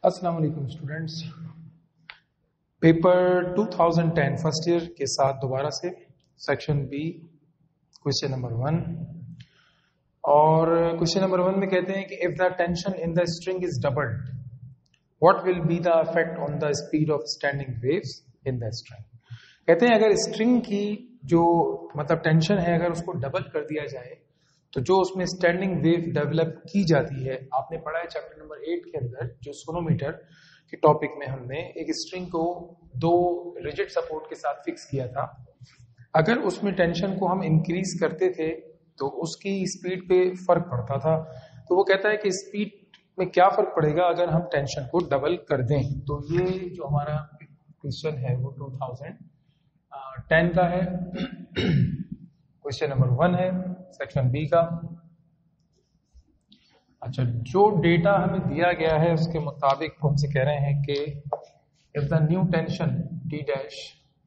अस्सलाम वालेकुम students. Paper 2010 first year के साथ दोबारा से सेक्शन बी क्वेश्चन नंबर 1 और क्वेश्चन नंबर 1 में कहते हैं कि if the tension in the string is doubled what will be the effect on the speed of standing waves in the string. कहते हैं अगर स्ट्रिंग की जो टेंशन है अगर उसको डबल कर दिया जाए तो जो उसमें स्टैंडिंग वेव डेवलप की जाती है, आपने पढ़ा है चैप्टर नंबर 8 के अंदर जो सोनोमीटर के टॉपिक में हमने एक स्ट्रिंग को दो रिजिड सपोर्ट के साथ फिक्स किया था। अगर उसमें टेंशन को हम इंक्रीज करते थे तो उसकी स्पीड पे फर्क पड़ता था। तो वो कहता है कि स्पीड में क्या फर्क पड़ेगा अगर हम टेंशन को डबल कर दें। तो ये जो हमारा क्वेश्चन है वो 2010 का है, क्वेश्चन नंबर 1 है सेक्शन बी का। अच्छा, जो डेटा हमें दिया गया है उसके मुताबिक वो हमसे कह रहे हैं कि if the new tension T dash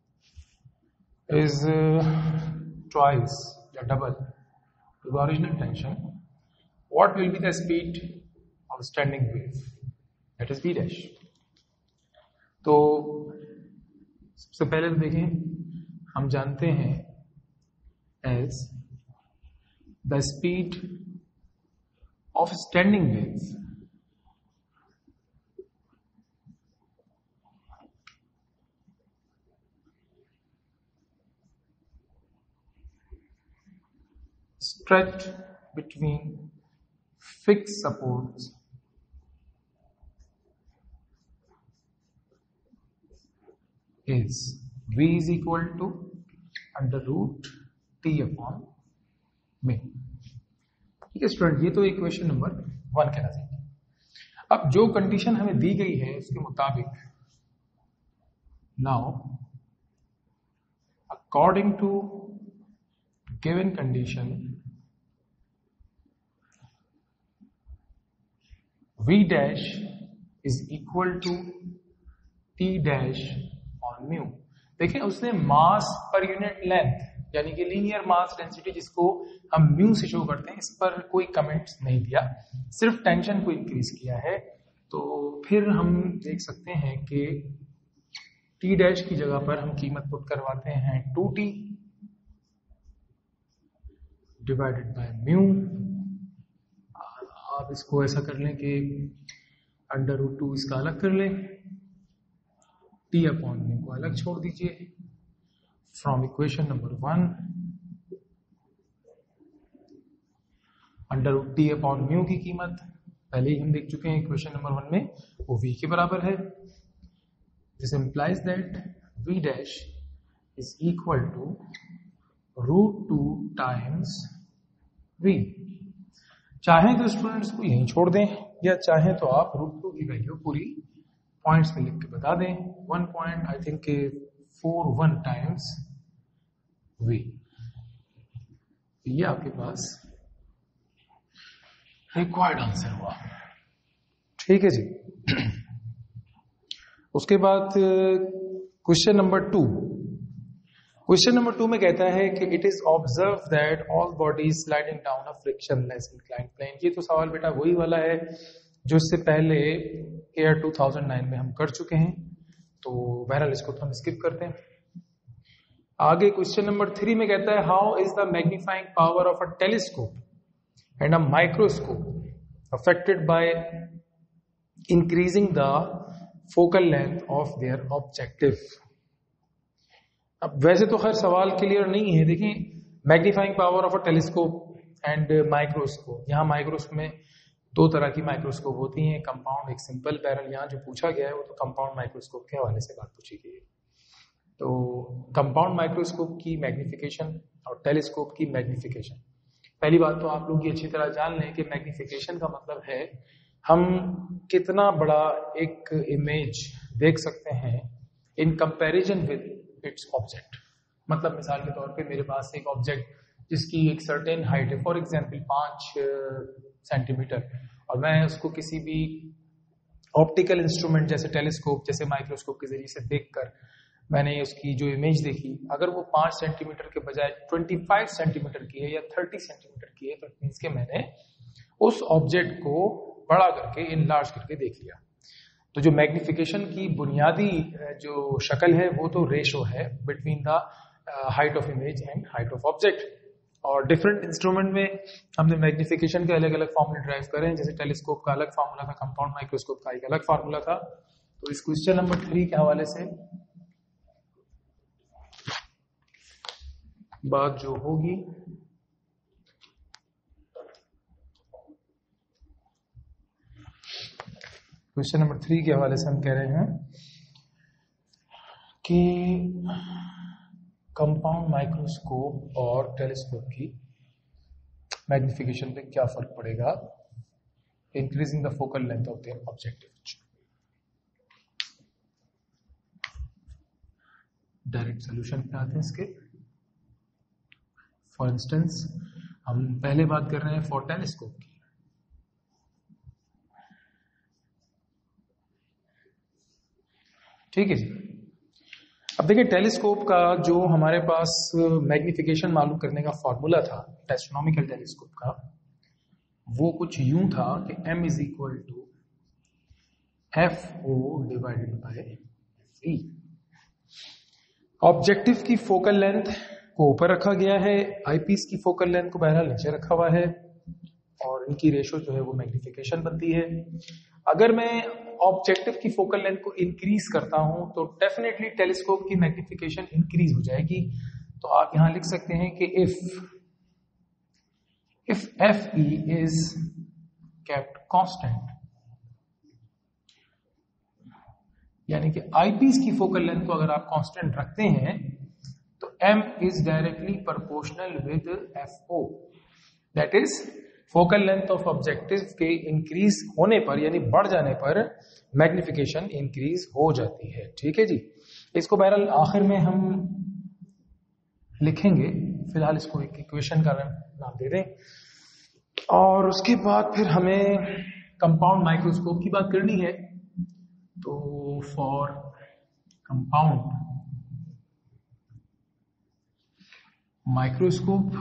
is twice या double to the original tension what will be the speed of standing wave that is v dash. तो सबसे पहले तो देखें, हम जानते हैं as the speed of standing waves stretched between fixed supports is v is equal to under root T upon में। ठीक है स्टूडेंट, ये तो इक्वेशन नंबर 1 कहना चाहिए। अब जो कंडीशन हमें दी गई है उसके मुताबिक now according to given condition V dash is equal to T dash on mu. देखिए उसने मास पर यूनिट लेंथ यानी कि लीनियर मास डेंसिटी जिसको हम म्यू से शो करते हैं, इस पर कोई कमेंट्स नहीं दिया, सिर्फ टेंशन को इंक्रीज किया है। तो फिर हम देख सकते हैं कि टी डैश की जगह पर हम कीमत पुट करवाते हैं 2t डिवाइडेड बाय म्यू। आप इसको ऐसा कर लें कि अंडर रूट 2 इसका अलग कर लें, टी अपॉन म्यू को अलग छोड़ दीजिए। From equation number 1 under root T upon mu की कीमत पहले ही हम देख चुके हैं इक्वेशन नंबर 1 में, वो v के बराबर है। This implies that v dash is equal to root 2 times v। चाहें तो स्टूडेंट्स को यहीं छोड़ दें या चाहें तो आप रूट 2 की वैल्यू पूरी पॉइंट्स में लिख के बता दें। 1 point I think 41 times v। ये आपके पास रिक्वायर्ड आंसर हुआ। ठीक है जी। उसके बाद क्वेश्चन नंबर 2। क्वेश्चन नंबर 2 में कहता है कि it is observe that all bodies sliding down a frictionless inclined plane. ये तो सवाल बेटा वही वाला है जो इससे पहले ईयर 2009 में हम कर चुके हैं, तो बहरहाल इसको तो हम स्किप करते हैं। आगे क्वेश्चन नंबर 3 में कहता है how is the magnifying power of a telescope and a microscope affected by increasing the focal length of their objective. अब वैसे तो खैर सवाल क्लियर नहीं है। देखिए magnifying power of a telescope and microscope, यहाँ माइक्रोस्कोप में दो तरह की माइक्रोस्कोप होती हैं, कंपाउंड एक सिंपल। पैरल यहाँ जो पूछा गया है वो तो कंपाउंड माइक्रोस्कोप के हवाले से बात पूछी गई है। तो कंपाउंड माइक्रोस्कोप की मैग्निफिकेशन और टेलीस्कोप की मैग्निफिकेशन, पहली बात तो आप लोग ये अच्छी तरह जान लें कि मैग्निफिकेशन का मतलब है हम कितना बड़ा एक इमेज देख सकते हैं in comparison with its object. मतलब मिसाल के तौर पे मेरे पास एक ऑब्जेक्ट जिसकी एक सर्टेन हाइट है, फॉर एग्जांपल 5 सेंटीमीटर, और मैं उसको किसी भी ऑप्टिकल इंस्ट्रूमेंट जैसे टेलीस्कोप जैसे माइक्रोस्कोप के जरिए से देखकर मैंने उसकी जो इमेज देखी, अगर वो 5 सेंटीमीटर के बजाय 25 सेंटीमीटर की है या 30 सेंटीमीटर की है, तो इट मींस के मैंने उस ऑब्जेक्ट को बड़ा करके इनलार्ज करके देख लिया। तो जो मैग्निफिकेशन की बुनियादी जो शक्ल है वो तो रेशो है between the height of image and height of object. और डिफरेंट इंस्ट्रूमेंट में हमने मैग्निफिकेशन के अलग अलग फॉर्मूले ड्राइव करे हैं, जैसे टेलीस्कोप का अलग फार्मूला था, कंपाउंड माइक्रोस्कोप का एक अलग फार्मूला था। तो इस क्वेश्चन नंबर 3 के हवाले से बात जो होगी, क्वेश्चन नंबर 3 के हवाले से हम कह रहे हैं कि कंपाउंड माइक्रोस्कोप और टेलीस्कोप की मैग्निफिकेशन पे क्या फर्क पड़ेगा, increasing the focal length of their objective. Direct solution पे आते हैं इसके। फॉर इंस्टेंस हम पहले बात कर रहे हैं फॉर टेलीस्कोप की। ठीक है जी। अब देखिए टेलीस्कोप का जो हमारे पास मैग्निफिकेशन मालूम करने का फॉर्मूला था एस्ट्रोनॉमिकल टेलीस्कोप का, वो कुछ यूं था कि m is equal to FO divided by FE। Objective की फोकल लेंथ को ऊपर रखा गया है, आईपीस की फोकल लेंथ को बहरहाल नीचे रखा हुआ है, और इनकी रेशो जो है वो मैग्निफिकेशन बनती है। अगर मैं ऑब्जेक्टिव की फोकल लेंथ को इंक्रीज करता हूं तो डेफिनेटली टेलीस्कोप की मैग्निफिकेशन इंक्रीज हो जाएगी। तो आप यहां लिख सकते हैं कि if FE is kept constant, यानी कि आईपीस की फोकल लेंथ को अगर आप कांस्टेंट रखते हैं तो M is directly proportional with FO। That is focal length of objective के इंक्रीज होने पर, यानी बढ़ जाने पर मैग्निफिकेशन इंक्रीज हो जाती है। ठीक है जी। इसको बहरहाल आखिर में हम लिखेंगे, फिलहाल इसको एक इक्वेशन का नाम दे दें। और उसके बाद फिर हमें कंपाउंड माइक्रोस्कोप की बात करनी है। तो फॉर कंपाउंड माइक्रोस्कोप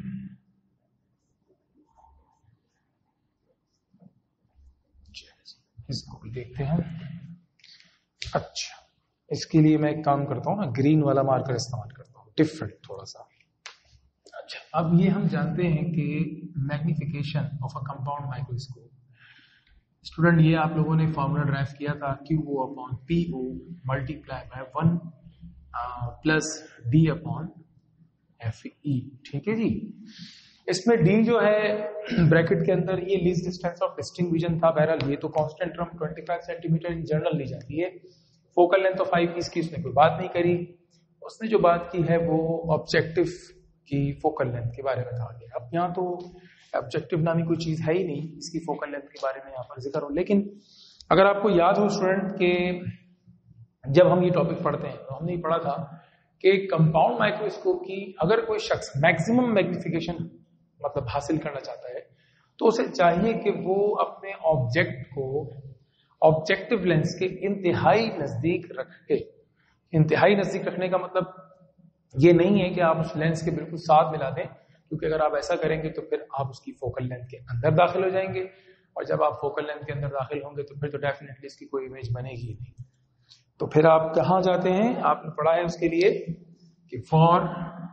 इसको भी देखते हैं। अच्छा, इसके लिए मैं एक काम करता हूं ना, ग्रीन वाला मार्कर इस्तेमाल करता हूं, डिफरेंट थोड़ा सा। अच्छा, अब ये हम जानते हैं कि magnification of a compound microscope, student ये आप लोगों ने फॉर्मूला ड्राइव किया था QO upon PO multiply by 1 plus D upon FE। ठीक है जी। इसमें D जो है ब्रैकेट के अंदर ये लीस्ट डिस्टेंस ऑफ डिस्टिंक्विजन था। बहरहाल ये तो constant term 25 centimetre in general ली जाती है। फोकल लेंथ ऑफ आईपीस की उसने कोई बात नहीं करी, उसने जो बात की है वो ऑब्जेक्टिव की फोकल लेंथ के बारे में कहा गया। अब यहाँ तो ऑब्जेक्टिव नामी कोई चीज है ही नहीं, इसकी फोकल लेंथ के बारे में यहाँ पर जिक्र हो। लेकिन अगर आपको याद हो स्टूडेंट के जब हम ये टॉपिक पढ़ते हैं तो हमने पढ़ा था कि कंपाउंड माइक्रोस्कोप की अगर कोई शख्स मैक्सिमम मैग्निफिकेशन मतलब हासिल करना चाहता है तो उसे चाहिए कि वो अपने ऑब्जेक्ट को ऑब्जेक्टिव लेंस के इंतहाई नजदीक रखे। इंतहाई नजदीक रखने का मतलब ये नहीं है कि आप उस लेंस के बिल्कुल साथ मिला दें, क्योंकि अगर आप ऐसा करेंगे तो फिर आप उसकी फोकल लेंथ के अंदर दाखिल हो जाएंगे, और जब आप फोकल लेंथ के अंदर दाखिल होंगे तो फिर तो डेफिनेटली इसकी कोई इमेज बनेगी ही नहीं। तो फिर आप कहां जाते हैं, आपने पढ़ा है उसके लिए कि फॉर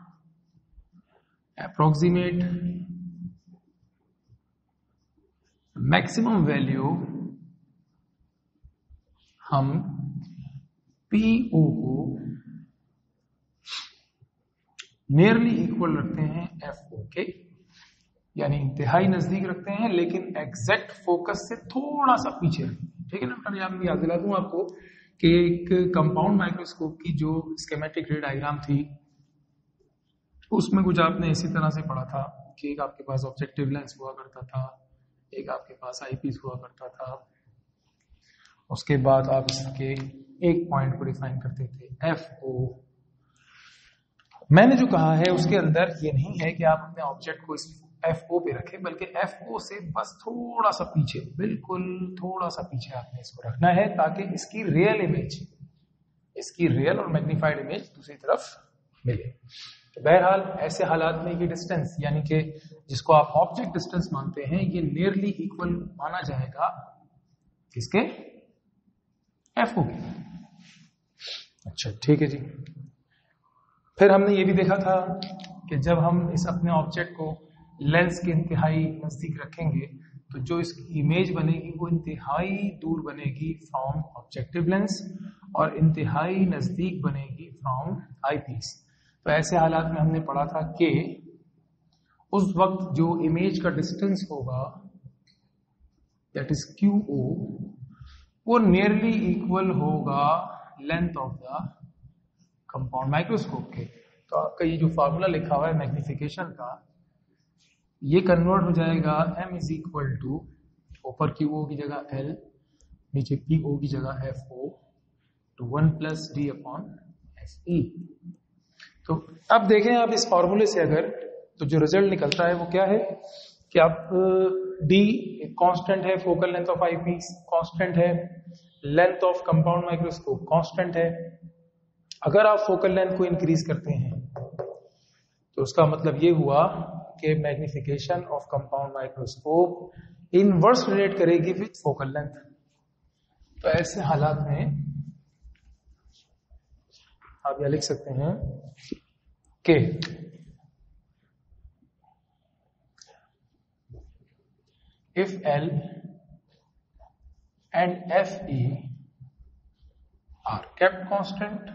अप्रोक्सीमेट मैक्सिमम वैल्यू हम PO को नियरली इक्वल रखते हैं FO के, यानी इंतहाई नजदीक रखते हैं लेकिन एग्जैक्ट फोकस से थोड़ा सा पीछे रखते हैं। ठीक है ना। मैं याद दिला दूं आपको कि एक कंपाउंड माइक्रोस्कोप की जो स्कीमेटिक रे डायग्राम थी उसमें कुछ आपने इसी तरह से पढ़ा था कि एक आपके पास ऑब्जेक्टिव लेंस हुआ करता था, एक आपके पास आईपीस हुआ करता था, उसके बाद आप इसके एक पॉइंट को डिफाइन करते थे FO। मैंने जो कहा है उसके अंदर ये नहीं है कि आप अपने ऑब्जेक्ट को इस FO पे रखें, बल्कि FO से बस थोड़ा सा पीछे, बिल्कुल थोड़ा सा पीछे आपने इसको रखना है ताकि इसकी रियल इमेज, इसकी रियल और मैग्नीफाइड इमेज दूसरी तरफ मिले। तो बहरहाल ऐसे हालात में ये डिस्टेंस, यानी कि जिसको आप ऑब्जेक्ट डिस्टेंस मानते हैं, ये नियरली इक्वल माना जाएगा किसके, FO की। अच्छा ठीक है जी। फिर हमने ये भी देखा था कि जब हम इस अपने ऑब्जेक्ट को लेंस के इंतहाई नजदीक रखेंगे तो जो इसकी इमेज बनेगी वो इंतहाई दूर बनेगी फ्रॉम ऑब्जेक्टिव लेंस और इंतहाई नजदीक बनेगी फ्रॉम आईपीस। तो ऐसे हालात में हमने पढ़ा था कि उस वक्त जो इमेज का डिस्टेंस होगा दैट इज QO वो नियरली इक्वल होगा length of the compound microscope के। तो आपका ये जो फॉर्मूला लिखा हुआ है मैग्निफिकेशन का, ये कन्वर्ट हो जाएगा M इज इक्वल टू ऊपर QO की जगह L, नीचे PO की जगह FO to 1 + D upon SE। तो अब देखें आप इस फॉर्मूले से अगर तो जो रिजल्ट निकलता है वो क्या है कि आप D कांस्टेंट है, focal length of eyepiece constant है, length of compound microscope constant है। अगर आप फोकल लेंथ को इंक्रीज करते हैं तो उसका मतलब ये हुआ कि magnification of compound microscope inverse relate करेगी विद फोकल लेंथ। तो ऐसे हालात में आप यह लिख सकते हैं कि if L and FE are kept constant,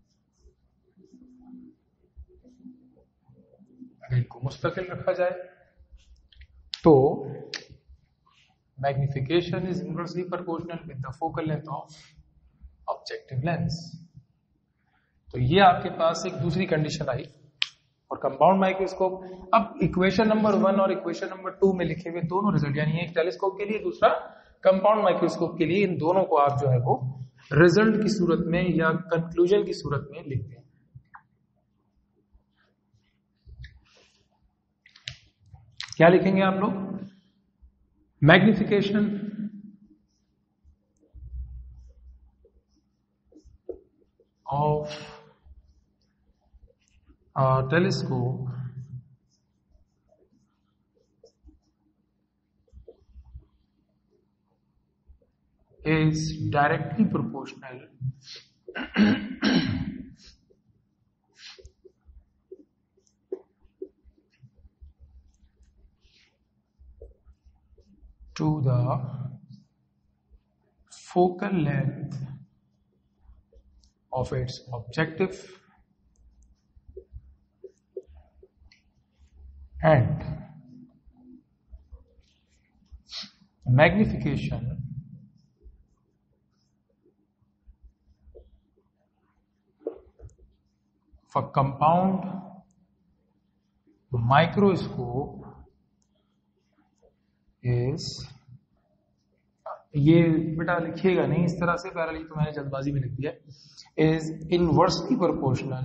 अगर इनको मुस्तकिल रखा जाए तो magnification is inversely proportional with the focal length of objective lens. तो ये आपके पास एक दूसरी कंडीशन आई और कंपाउंड माइक्रोस्कोप। अब इक्वेशन नंबर 1 और इक्वेशन नंबर 2 में लिखे हुए दोनों रिजल्ट, यानी एक टेलीस्कोप के लिए दूसरा कंपाउंड माइक्रोस्कोप के लिए, इन दोनों को आप जो है वो रिजल्ट की सूरत में या कंक्लूजन की सूरत में लिखते हैं। क्या लिखेंगे आप लोग? Magnification of telescope is directly proportional to the focal length of its objective and magnification for compound microscope is, ये बेटा लिखिएगा नहीं इस तरह से, पैरेलल तो मैंने जल्दबाजी में लिख दिया, is inversely proportional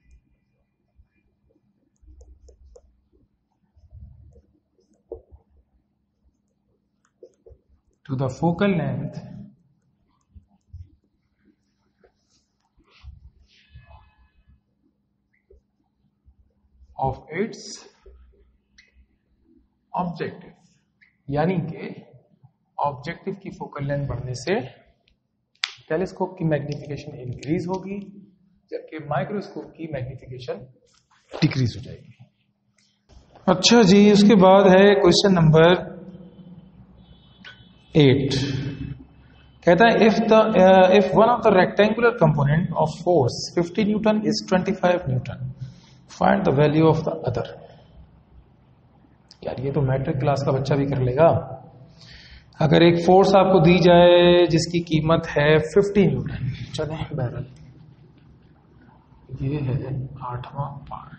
to the focal length of its objective, यानी कि ऑब्जेक्टिव की फोकल लेंथ बढ़ने से टेलीस्कोप की मैग्निफिकेशन इंक्रीज होगी जबकि माइक्रोस्कोप की मैग्निफिकेशन डिक्रीज हो जाएगी। अच्छा जी, उसके बाद है क्वेश्चन नंबर 8। कहता है if one of the rectangular component of force 50 Newton is 25 Newton, find the value of the other। यार ये तो मैट्रिक क्लास का बच्चा भी कर लेगा। अगर एक फोर्स आपको दी जाए जिसकी कीमत है 50 न्यूटन, चले बहरहाल ये है 8वां पार्ट।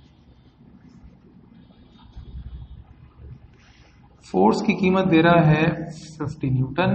फोर्स की कीमत दे रहा है 50 newton.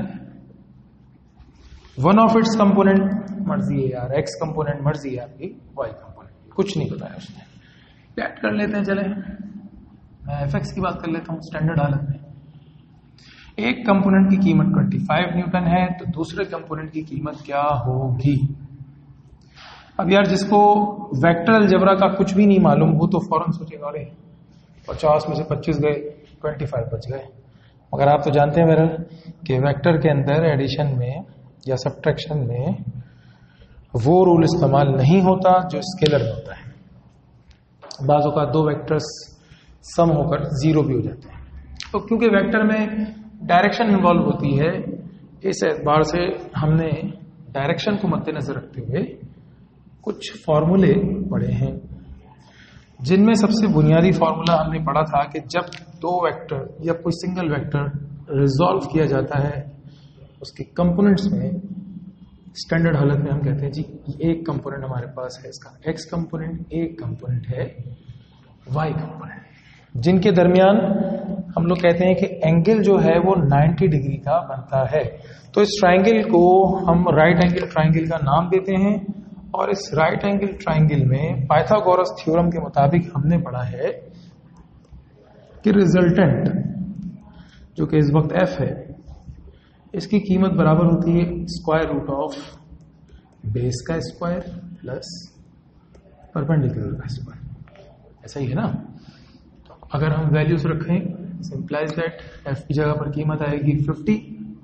One of its component मर्जी है यार, एक्स कंपोनेंट मर्जी है आपकी, वाई कंपोनेंट कुछ नहीं बताया उसने। लेट कर लेते हैं, चले मैं एफएक्स की बात कर लेता हूं स्टैंडर्ड हालत में। एक कंपोनेंट की कीमत 25 न्यूटन है तो दूसरे कंपोनेंट की कीमत क्या होगी? अब यार जिसको वेक्टर अलजेब्रा का कुछ भी नहीं मालूम वो तो फौरन सोचेगा अरे 50 में से 25 गए 25 बच गए। मगर आप तो जानते हैं मेरा कि वेक्टर के अंदर एडिशन में या सब्ट्रैक्शन में वो रूल इस्तेमाल नहीं होता जो स्केलर में होता है। बाज़ औक़ात दो वेक्टर्स सम होकर जीरो भी हो जाते हैं। तो क्योंकि वेक्टर में डायरेक्शन इन्वॉल्व होती है, इस एतबार से हमने डायरेक्शन को मद्देनजर रखते हुए कुछ फॉर्मूले पढ़े हैं, जिनमें सबसे बुनियादी फॉर्मूला हमने पढ़ा था कि जब दो वेक्टर या कोई सिंगल वेक्टर रिजॉल्व किया जाता है उसके कंपोनेंट्स में, स्टैंडर्ड हालत में हम कहते हैं जी एक कंपोनेंट हमारे पास है इसका एक्स कंपोनेंट, एक कंपोनेंट है वाई कंपोनेंट, जिनके दरमियान हम लोग कहते हैं कि एंगल जो है वो 90 डिग्री का बनता है। तो इस ट्राइंगल को हम राइट एंगल ट्राइंगल का नाम देते हैं, और इस राइट एंगल ट्राइंगल में पाइथागोरस थ्योरम के मुताबिक हमने पढ़ा है कि रिजल्टेंट जो कि इस वक्त एफ है, इसकी कीमत बराबर होती है स्क्वायर रूट ऑफ बेस का स्क्वायर प्लस परपेंडिकुलर का स्क्वायर। ऐसा ही है ना। तो अगर हम वैल्यूज रखें, सिंप्लाइज दैट एफ की जगह पर कीमत आएगी 50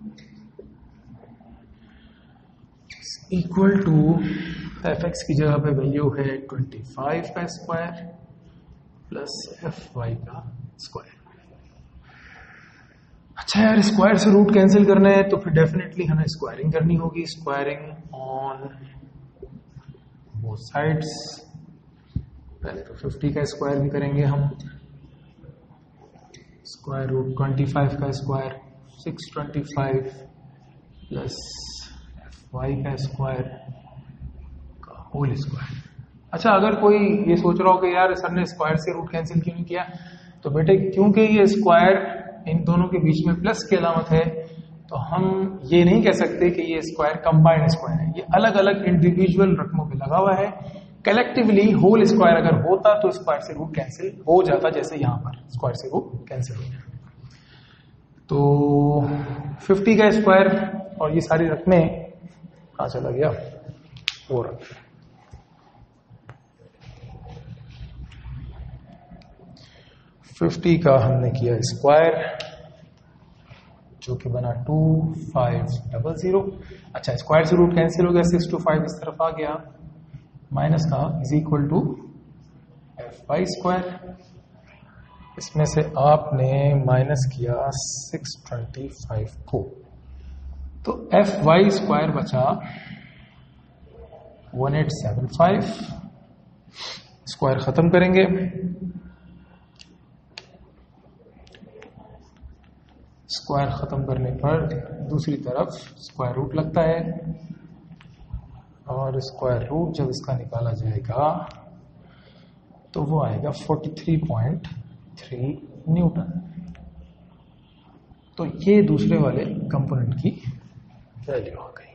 इक्वल टू एफ एक्स की जगह पे वैल्यू है 25 का स्क्वायर प्लस एफ वाई का स्क्वायर। अच्छा यार, स्क्वायर से रूट कैंसिल करना है तो फिर डेफिनेटली हमें स्क्वायरिंग करनी होगी। Squaring on both sides. पहले तो 50 का स्क्वायर भी करेंगे हम, स्क्वायर रूट 25 का स्क्वायर 625 प्लस एफ वाई का स्क्वायर का होल स्क्वायर। अच्छा, अगर कोई ये सोच रहा हो कि यार सर ने स्क्वायर से रूट कैंसिल क्यों नहीं किया, तो बेटे क्योंकि ये स्क्वायर इन दोनों के बीच में प्लस की अलामत है, तो हम ये नहीं कह सकते कि ये स्क्वायर कंबाइंड स्क्वायर है। ये अलग अलग इंडिविजुअल रकमों पे लगा हुआ है। कलेक्टिवली होल स्क्वायर अगर होता तो स्क्वायर से रूट कैंसिल हो जाता, जैसे यहां पर स्क्वायर से रूट कैंसिल हो जाता। तो 50 का स्क्वायर और ये सारी रकमें कहां चला गया, वो रख 50 का हमने किया स्क्वायर जो कि बना 2500। अच्छा, स्क्वायर से रूट कैंसिल हो गया, 6 to 5 इस तरफ आ गया, माइनस का is equal to f y square. इसमें से आपने माइनस किया 625 को, तो एफ वाई स्क्वायर बचा 1875। स्क्वायर खत्म करेंगे, स्क्वायर खत्म करने पर दूसरी तरफ स्क्वायर रूट लगता है, और स्क्वायर रूट जब इसका निकाला जाएगा तो वो आएगा 43.3 न्यूटन। तो ये दूसरे वाले कंपोनेंट की वैल्यू आ गई।